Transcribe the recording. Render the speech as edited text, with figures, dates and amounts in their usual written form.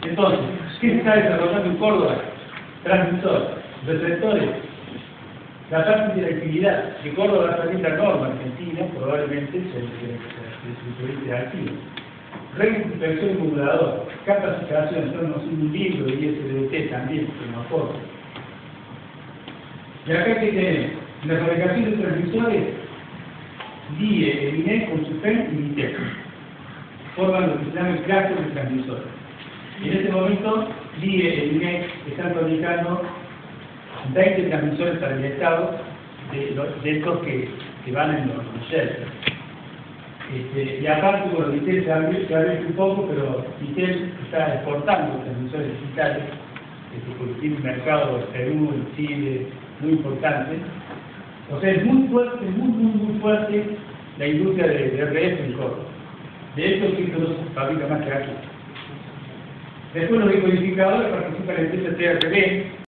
Entonces, ¿qué se está desarrollando en Córdoba? Transmisores, receptores, la parte de la actividad. De Córdoba va a salir la norma argentina, probablemente se utilice activo. Red de inspección y modulador, capacitación, son un libro y SDT también, que no aporta. Y acá que tenemos, la fabricación de transmisores, DIE, el INE con su FEM y MITEC. Forman lo que se llama el clúster de transmisores. Y en este momento, DIE, el INE están fabricando 20 transmisores para el Estado de estos que van en los shelters. Y aparte, bueno, Vitel se abre un poco, pero Vitel está exportando transmisores digitales, porque tiene un mercado en Perú, en Chile, muy importante. O sea, es muy fuerte, muy fuerte la industria de RF en Córdoba. De hecho, sí que no se fabrica más que aquí. Después los decodificadores participan en el TRB,